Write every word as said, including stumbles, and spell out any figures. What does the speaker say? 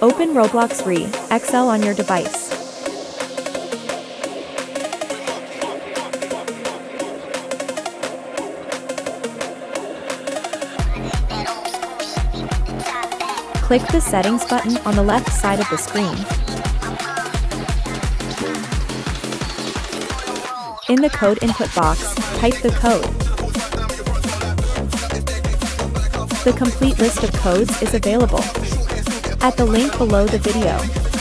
Open Roblox Re X L on your device. Click the Settings button on the left side of the screen. In the code input box, type the code. The complete list of codes is available at the link below the video.